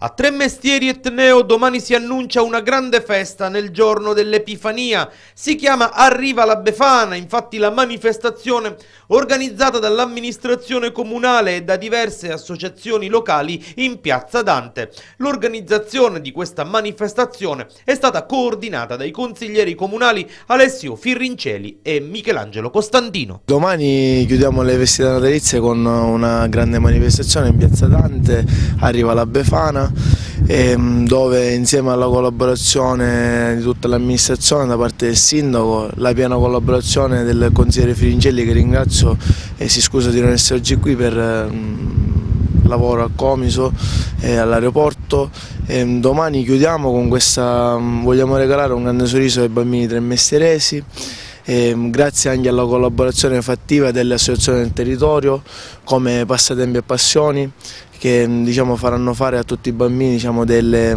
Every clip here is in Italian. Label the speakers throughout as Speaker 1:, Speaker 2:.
Speaker 1: A Tremestieri et Neo domani si annuncia una grande festa nel giorno dell'Epifania. Si chiama Arriva la Befana, infatti la manifestazione organizzata dall'amministrazione comunale e da diverse associazioni locali in Piazza Dante. L'organizzazione di questa manifestazione è stata coordinata dai consiglieri comunali Alessio Firrinceli e Michelangelo Costantino.
Speaker 2: Domani chiudiamo le festività natalizie con una grande manifestazione in Piazza Dante, Arriva la Befana, dove insieme alla collaborazione di tutta l'amministrazione da parte del sindaco, la piena collaborazione del consigliere Firincelli, che ringrazio e si scusa di non essere oggi qui per lavoro a Comiso e all'aeroporto. Domani chiudiamo con questa, vogliamo regalare un grande sorriso ai bambini tremestieresi. Grazie anche alla collaborazione fattiva delle associazioni del territorio come Passatempi e Passioni, che faranno fare a tutti i bambini delle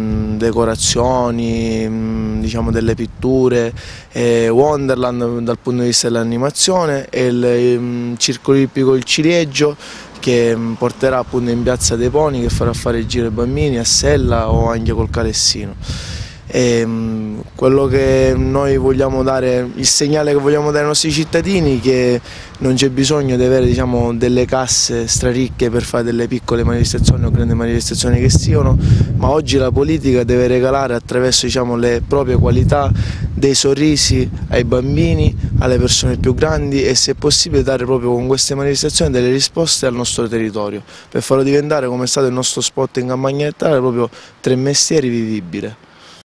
Speaker 2: decorazioni, delle pitture, Wonderland dal punto di vista dell'animazione, e il Circolo Ippico Il Ciliegio, che porterà appunto in Piazza dei Poni, che farà fare il giro ai bambini a sella o anche col calessino. Quello che noi vogliamo dare, il segnale che vogliamo dare ai nostri cittadini, che non c'è bisogno di avere delle casse straricche per fare delle piccole manifestazioni o grandi manifestazioni che siano, ma oggi la politica deve regalare attraverso le proprie qualità dei sorrisi ai bambini, alle persone più grandi, e se possibile dare proprio con queste manifestazioni delle risposte al nostro territorio, per farlo diventare, come è stato il nostro spot in campagna elettorale, proprio Tremestieri vivibile.